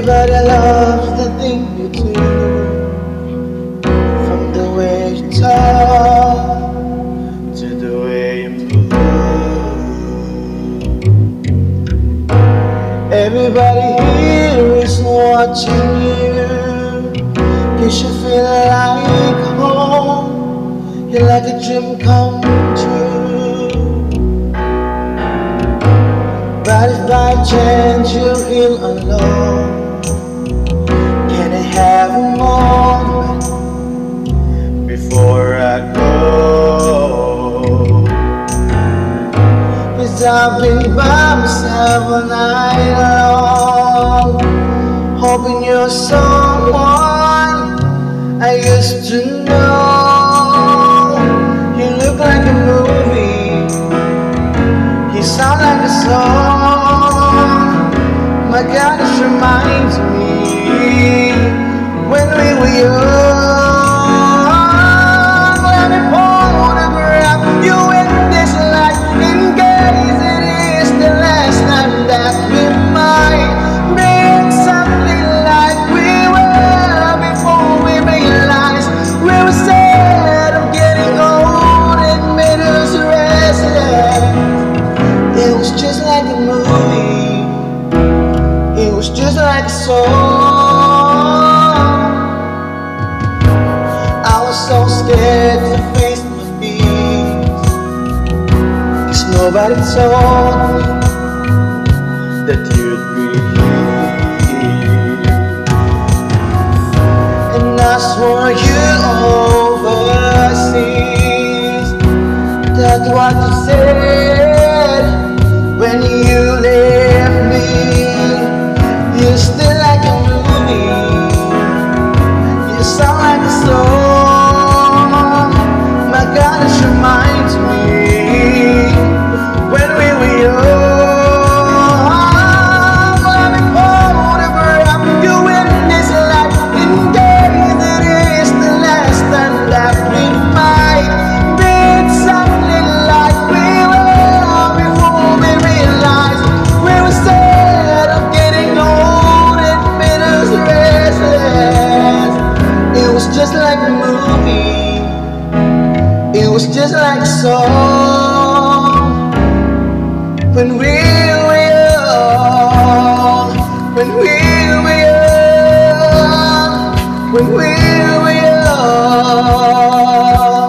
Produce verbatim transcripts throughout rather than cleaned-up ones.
Everybody loves the thing you do, from the way you talk to the way you move. Everybody here is watching you, you should feel like home. You're like a dream come true. But if by chance you feel alone, can I have a moment before I go? 'Cause I've been by myself all night long, hoping you're someone I used to know. You look like a movie, you sound like a song. My God, this reminds me when we were young. Let me photograph you in this light, in case it is the last time that we might be something like we were before we realized we were scared of getting old. It made us restless. It was just like a movie, it was just like a song. I was so scared to face my fears, 'cause nobody told me that you'd be here. And I swore you overseas, that's what you said when you left me. You're still like a movie, you sound like a song. My God, this reminds me when we were young. Let me photograph you in this light, in case it is the last time that we might be something like we were before we realized we were scared of getting old. It made us restless. It was just like a movie, it was just like a song. When we were young, when we were young, when we were young.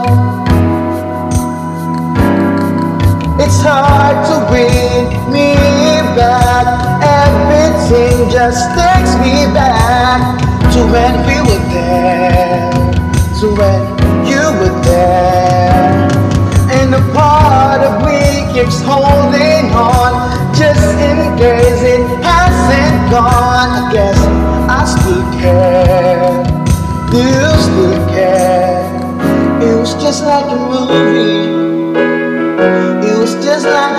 It's hard to bring me back, everything just takes me back to when we were there, to when you were there. And a part of me keeps holding on, just in case it hasn't gone. I guess I still care, you still care. It was just like a movie, it was just like